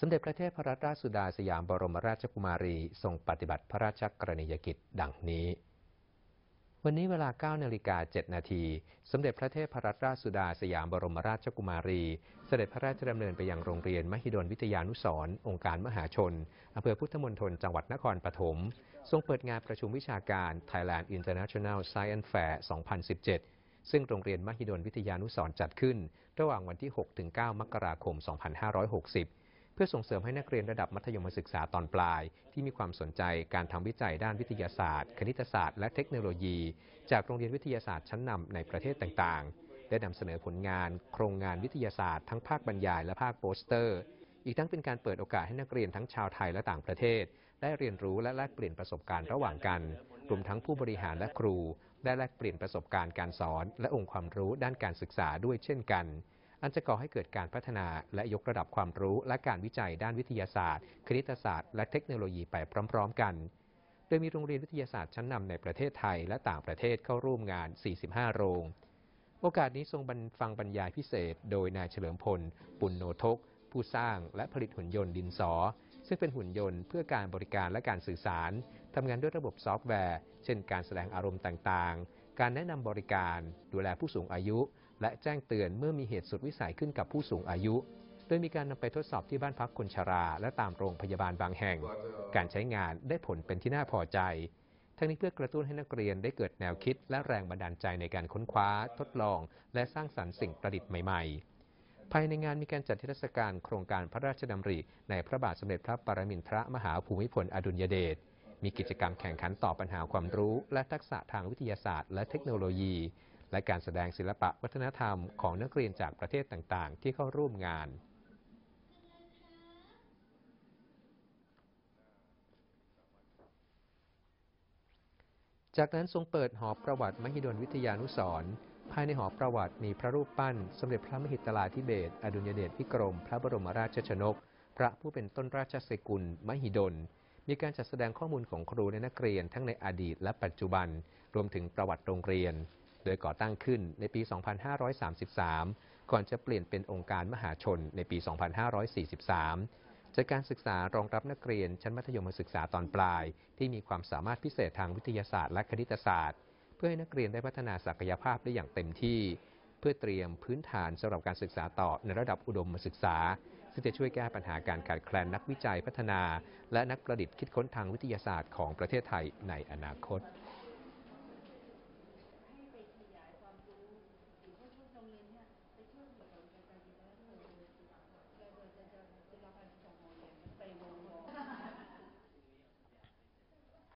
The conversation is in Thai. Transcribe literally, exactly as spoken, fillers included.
สมเด็จพระเทพรัตนราชสุดาสยามบรมราชกุมารีทรงปฏิบัติพระราชกรณียกิจดังนี้วันนี้เวลา เก้านาฬิกาเจ็ดนาทีสมเด็จพระเทพรัตนราชสุดาสยามบรมราชกุมารีเสด็จพระราชดำเนินไปยังโรงเรียนมหิดลวิทยานุสรณ์องค์การมหาชนอำเภอพุทธมณฑลจังหวัดนครปฐมทรงเปิดงานประชุมวิชาการ Thailand International Science Fair สองพันสิบเจ็ดซึ่งโรงเรียนมหิดลวิทยานุสรณ์จัดขึ้นระหว่างวันที่ หกถึงเก้า มกราคม สองพันห้าร้อยหกสิบเพื่อส่งเสริมให้นักเรียนระดับมัธยมศึกษาตอนปลายที่มีความสนใจการทำวิจัยด้านวิทยาศาสตร์คณิตศาสตร์และเทคโนโลยีจากโรงเรียนวิทยาศาสตร์ชั้นนำในประเทศต่างๆได้นำเสนอผลงานโครงงานวิทยาศาสตร์ทั้งภาคบรรยายและภาคโปสเตอร์อีกทั้งเป็นการเปิดโอกาสให้นักเรียนทั้งชาวไทยและต่างประเทศได้เรียนรู้และแลกเปลี่ยนประสบการณ์ระหว่างกันรวมทั้งผู้บริหารและครูได้แลกเปลี่ยนประสบการณ์การสอนและองค์ความรู้ด้านการศึกษาด้วยเช่นกันอันจะก่อให้เกิดการพัฒนาและยกระดับความรู้และการวิจัยด้านวิทยาศาสตร์คณิตศาสตร์และเทคโนโลยีไปพร้อมๆกันโดยมีโรงเรียนวิทยาศาสตร์ชั้นนำในประเทศไทยและต่างประเทศเข้าร่วมงาน สี่สิบห้า โรงโอกาสนี้ทรงฟังบรรยายพิเศษโดยนายเฉลิมพลปุณโณทกผู้สร้างและผลิตหุ่นยนต์ดินสอซึ่งเป็นหุ่นยนต์เพื่อการบริการและการสื่อสารทำงานด้วยระบบซอฟต์แวร์เช่นการแสดงอารมณ์ต่างๆการแนะนำบริการดูแลผู้สูงอายุและแจ้งเตือนเมื่อมีเหตุสุดวิสัยขึ้นกับผู้สูงอายุโดยมีการนำไปทดสอบที่บ้านพักคนชราและตามโรงพยาบาลบางแห่งการใช้งานได้ผลเป็นที่น่าพอใจทั้งนี้เพื่อกระตุ้นให้นักเรียนได้เกิดแนวคิดและแรงบันดาลใจในการค้นคว้าทดลองและสร้างสรรค์สิ่งประดิษฐ์ใหม่ๆภายในงานมีการจัดนิทรรศการโครงการพระราชดำริในพระบาทสมเด็จพระปรมินทรมหาภูมิพลอดุลยเดชมีกิจกรรมแข่งขันตอบปัญหาความรู้และทักษะทางวิทยาศาสตร์และเทคโนโลยีและการแสดงศิลปะวัฒนธรรมของนักเรียนจากประเทศต่างๆที่เข้าร่วมงานจากนั้นทรงเปิดหอประวัติมหิดลวิทยานุสรณ์ภายในหอประวัติมีพระรูปปั้นสมเด็จพระมหิดลาธิเบศรอดุลยเดชพิกรมพระบรมราชชนกพระผู้เป็นต้นราชสกุลมหิดลมีการจัดแสดงข้อมูลของครูและนักเรียนทั้งในอดีตและปัจจุบันรวมถึงประวัติโรงเรียนโดยก่อตั้งขึ้นในปี สองพันห้าร้อยสามสิบสาม ก่อนจะเปลี่ยนเป็นองค์การมหาชนในปี สองพันห้าร้อยสี่สิบสาม จากการศึกษารองรับนักเรียนชั้นมัธยมศึกษาตอนปลายที่มีความสามารถพิเศษทางวิทยาศาสตร์และคณิตศาสตร์เพื่อให้นักเรียนได้พัฒนาศักยภาพได้อย่างเต็มที่เพื่อเตรียมพื้นฐานสำหรับการศึกษาต่อในระดับอุดมศึกษาซึ่งจะช่วยแก้ปัญหาการขาดแคลนนักวิจัยพัฒนาและนักประดิษฐ์คิดค้นทางวิทยาศาสตร์ของประเทศไทยในอนาคต